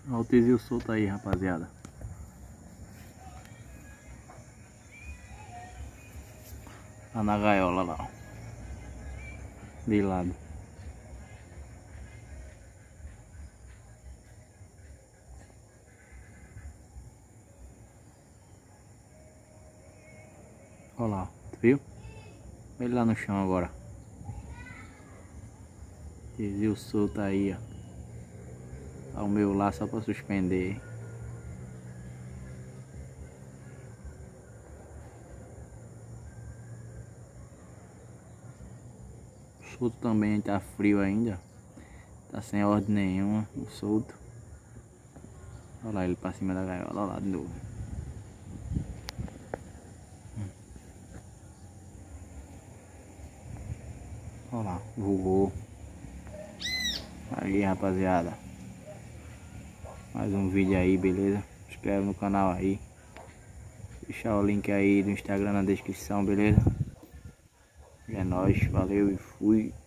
Olha o tizil solto aí, rapaziada. Tá na gaiola lá, ó. De lado. Olha lá, tu viu? Ele lá no chão agora. Tizil solto aí, ó. Tá o meu lá só pra suspender. O solto também tá frio ainda. Tá sem ordem nenhuma, o solto. Olha lá ele pra cima da gaiola, olha lá de novo. Olha lá, voou. Aí, rapaziada. Mais um vídeo aí, beleza? Se inscreve no canal aí. Deixar o link aí do Instagram na descrição, beleza? É nóis, valeu e fui.